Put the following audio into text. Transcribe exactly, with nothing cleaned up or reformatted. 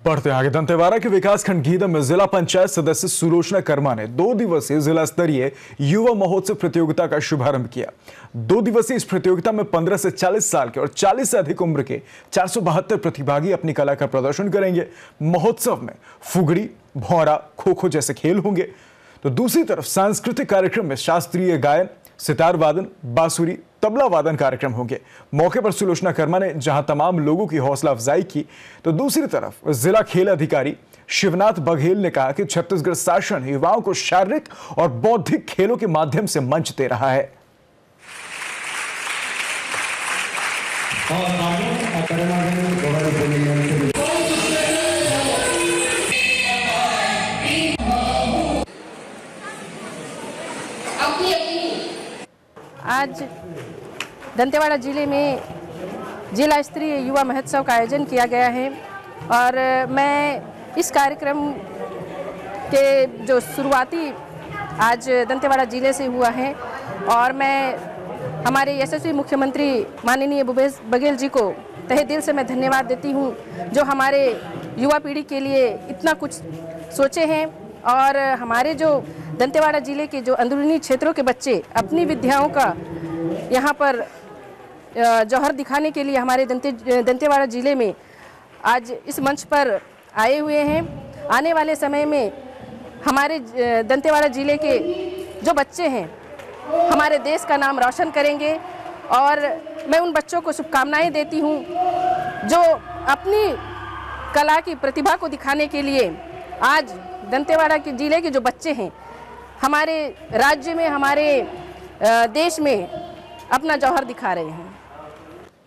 बढ़ते आगे, दंतेवाड़ा के विकासखंड गीदम में जिला पंचायत सदस्य सुलोचना कर्मा ने दो दिवसीय जिला स्तरीय युवा महोत्सव प्रतियोगिता का शुभारंभ किया। दो दिवसीय इस प्रतियोगिता में पंद्रह से चालीस साल के और चालीस से अधिक उम्र के चार सौ बहत्तर प्रतिभागी अपनी कला का प्रदर्शन करेंगे। महोत्सव में फुगड़ी, भौरा, खो खो जैसे खेल होंगे, तो दूसरी तरफ सांस्कृतिक कार्यक्रम में शास्त्रीय गायन, सितार वादन, बांसुरी, तबला वादन कार्यक्रम होंगे। मौके पर सुलोचना कर्मा ने जहां तमाम लोगों की हौसला अफजाई की, तो दूसरी तरफ जिला खेल अधिकारी शिवनाथ बघेल ने कहा कि छत्तीसगढ़ शासन युवाओं को शारीरिक और बौद्धिक खेलों के माध्यम से मंच दे रहा है। आज दंतेवाड़ा जिले में जिला स्तरीय युवा महोत्सव का आयोजन किया गया है और मैं इस कार्यक्रम के जो शुरुआती आज दंतेवाड़ा जिले से हुआ है और मैं हमारे यशस्वी मुख्यमंत्री माननीय भूपेश बघेल जी को तहे दिल से मैं धन्यवाद देती हूँ, जो हमारे युवा पीढ़ी के लिए इतना कुछ सोचे हैं और हमारे जो दंतेवाड़ा जिले के जो अंदरूनी क्षेत्रों के बच्चे अपनी विद्याओं का यहाँ पर जौहर दिखाने के लिए हमारे दंते दंतेवाड़ा जिले में आज इस मंच पर आए हुए हैं। आने वाले समय में हमारे दंतेवाड़ा जिले के जो बच्चे हैं हमारे देश का नाम रोशन करेंगे और मैं उन बच्चों को शुभकामनाएं देती हूँ जो अपनी कला की प्रतिभा को दिखाने के लिए आज दंतेवाड़ा के जिले के जो बच्चे हैं हमारे राज्य में, हमारे देश में अपना जौहर दिखा रहे हैं।